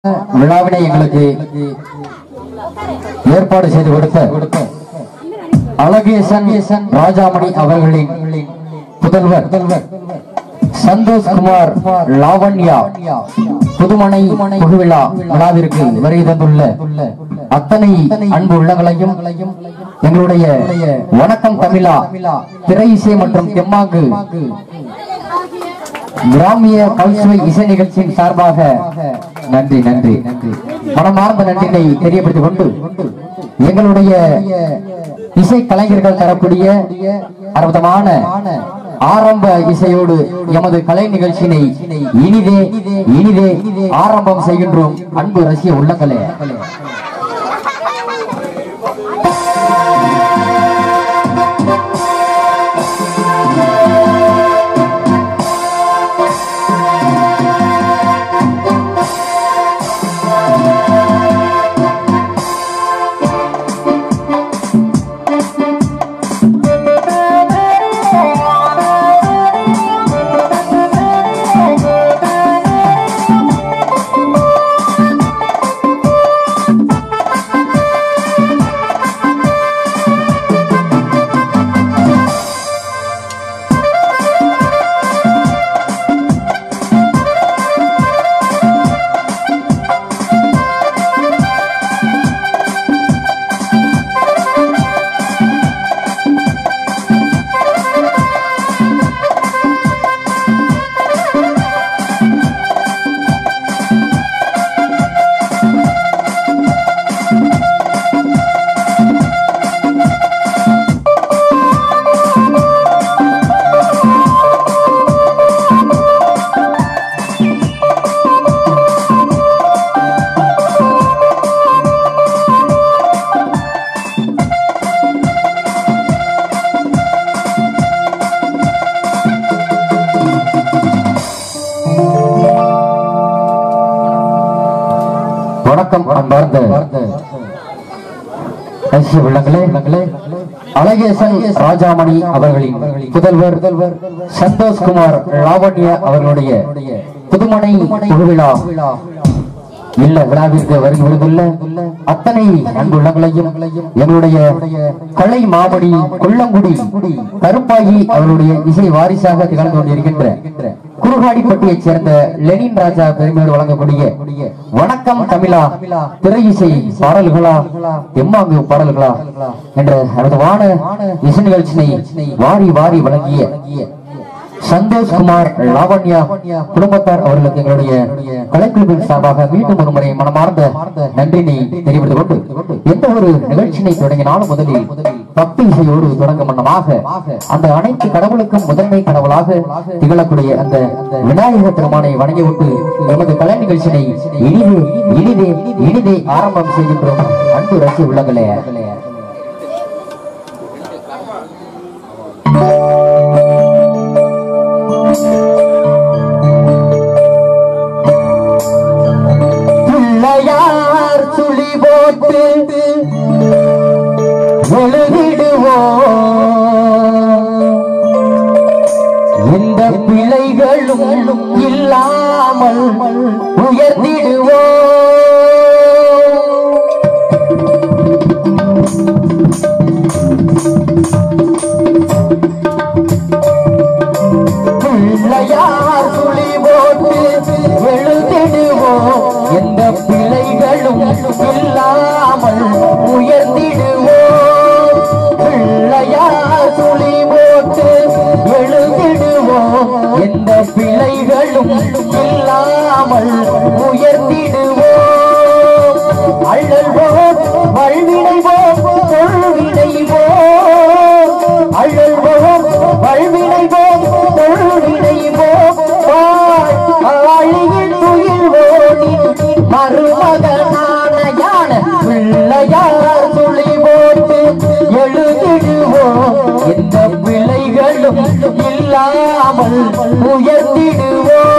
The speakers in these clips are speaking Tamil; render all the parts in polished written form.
விழாவினை எங்களுக்கு ஏற்பாடு செய்து கொடுத்த அழகேசன் ராஜாமணி அவர்களின் புதல்வர் சந்தோஷ்குமார் லாவண்யா புதுமனை புகுவிழா விழாவிற்கு வருகை தந்துள்ள அத்தனை அன்பு உள்ளங்களையும் எங்களுடைய வணக்கம் தமிழா திரை இசை மற்றும் தெம்மாங்கு கிராமிய கல்சுவை இசை நிகழ்ச்சியின் சார்பாக நன்றி நன்றி மனமார்ந்த நன்றியை தெரியப்படுத்திக் கொண்டு எங்களுடைய இசை கலைஞர்கள் தரக்கூடிய அற்புதமான ஆரம்ப இசையோடு எமது கலை நிகழ்ச்சியினை இனிதே ஆரம்பம் செய்கின்றோம். அன்பு ரசிக உள்ளங்களே, வணக்கம் அன்பார்ந்த ரசிக உள்ளங்களே, அழகேசன் ராஜாமணி அவர்களின் புதல்வர் சந்தோஷ்குமார் லாவண்யா அவர்களுடைய புதுமனை புகுவிழா இல்ல விழாவிற்கு வருகை விழுந்துள்ள அத்தனை அன்புள்ளங்களையும் எங்களுடைய கலை மாமணி கொல்லங்குடி கருப்பாயி அவருடைய இசை வாரிசாக திகழ்ந்து கொண்டிருக்கின்ற குருகாடிப்பட்டியைச் சேர்ந்த லெனின் ராஜா பெருமையோடு வழங்கக்கூடிய வணக்கம் தமிழா திரை இசை பாடல்களா எம்மாங்கு பாடல்களா என்ற அற்புதமான இசை நிகழ்ச்சியை வாரி வழங்கிய சந்தோஷ்குமார் லாவண்யா குடும்பத்தார் அவர்களுக்கு எங்களுடைய கலைக்குழுவின் சார்பாக மீண்டும் ஒரு முறை மனமார்ந்த நன்றினை தெரிவித்துக் கொண்டு எந்த ஒரு நிகழ்ச்சியை தொடங்கினாலும் முதலில் பக்தி இசையோடு தொடங்கும் வண்ணமாக அந்த அனைத்து கடவுளுக்கும் முதன்மை கடவுளாக திகழக்கூடிய அந்த விநாயக பெருமானை வணங்கிவிட்டு எமது கலை நிகழ்ச்சியை இனிதே ஆரம்பம் செய்கின்றோம். அன்பு ரசிக உள்ளங்களே, பிள்ளையார் துளி போட்டு எழுதிடுவோம், இந்த பிள்ளைகளும் இல்லாமல் உயர்ந்திடுவோம். பிள்ளையார் துளி போட்டு எழுதிடுவோம், எந்த பிள்ளைகளும் இல்லாமல் உயர்ந்திடுவோம். பிள்ளையார் துளி போட்டு எழுதிடுவோம், எந்த பிள்ளைகளும் இல்லாமல் உயர்ந்திடுவோம். அழல்வோம் வல்வினைவோம் தொல்வினைவோம், அழல்வோம் வல்வினைவோம் தொல்வினைவோம். ஆழியில் துயில்வோனின் மருமகனான யான பிள்ளையார் துளி போட்டு எழுதிடுவோம், எந்த பிள்ளைகளும் இல்லாமல் உயர்த்திடுவோம்.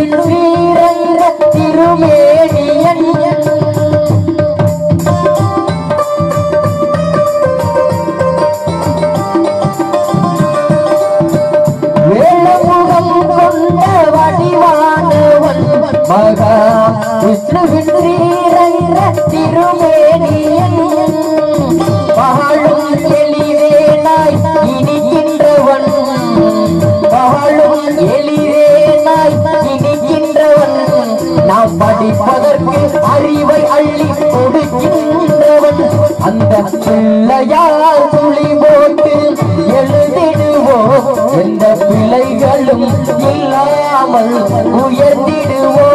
விண்வீரன்ற திருமேனியன் வேளமுகம் கொண்ட வடிவானவன் மகா விஷ்ணு விண்வீரன்ற திருமேனியன் பகலும் எளிவேனாய் இனிக்கின்றவன் பகலும் எளிவேனாய் இனிக்கின்றவன் நாம் படிப்பதற்கு அறிவை அள்ளி கொடுக்கின்றவன் அந்த பிள்ளையார் துளி போட்டு எழுதிடுவோம் எந்த பிழைகளும் இல்லாமல் உயர்ந்திடுவோம்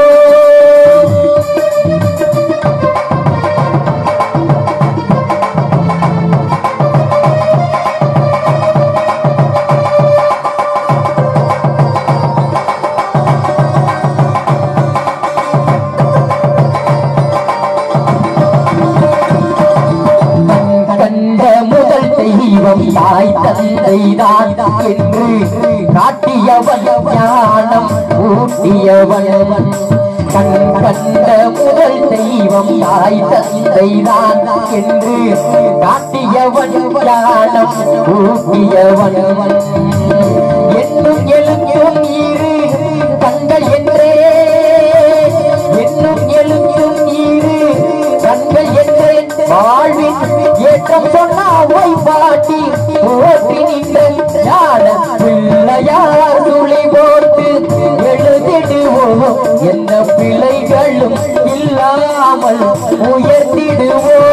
தாய் தந்தைதான் என்று காட்டியவன் ஞானம் ஊட்டியவன் கண் கண்ட முதல் தெய்வம் தாய் தந்தைதான் என்று காட்டியவன் ஞானம் ஊட்டியவன் என்னும் எழுந்தும் இரு கண்கள் என்றே என்னும் எழுந்தும் இரு கண்கள் என்றே வாழ்வின் ஏற்றம் சொன்னாவை பாட்டி ஓட்டி நின்ற ஞான பிள்ளையார் துளி போட்டு எழுதிடுவோம் எந்த பிழைகளும் இல்லாமல் உயர்த்திடுவோம்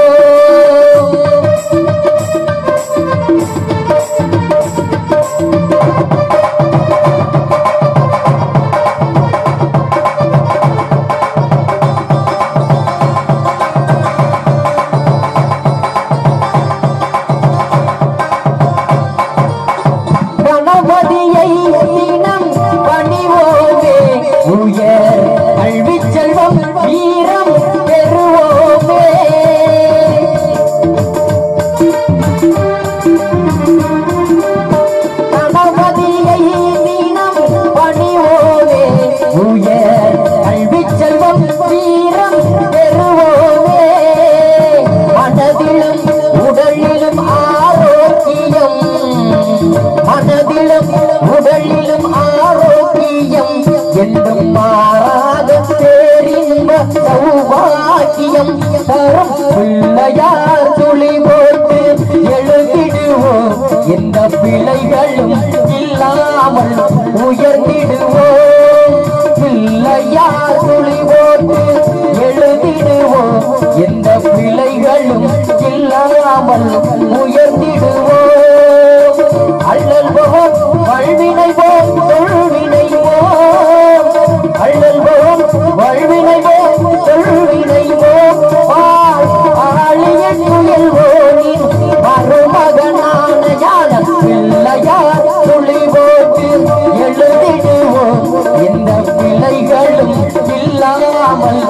உடலிலும் ஆரோக்கியம் என்றும் மாறாத பேரின்ப சௌபாக்கியம் தரும் பிள்ளையார் துளி போட்டு எழுதிடுவோம் எந்த பிழைகளும் இல்லாமல் உயர்ந்திடுவோம் பிள்ளையார் துளி போட்டு எழுதிடுவோம் எந்த பிழைகளும் இல்லாமல் உயர்ந்திடுவோம் அள்ளல்வோம் வல்வினைவோம் தொழுவினைவோம் அள்ளல்வோம் வல்வினைவோம் தொழுவினைவோம் ஆழியன் முயல்வோனின் மருமகனான ஞான பிள்ளையார் துளி போட்டு எழுதிடுவோம் எந்த பிழைகளும் இல்லாமல்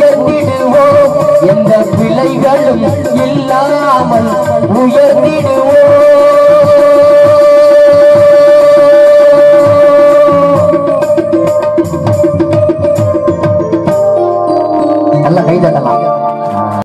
உயர்ந்திடுவோம் எந்த பிழைகளும் இல்லாமல் உயர்ந்திடுவோம்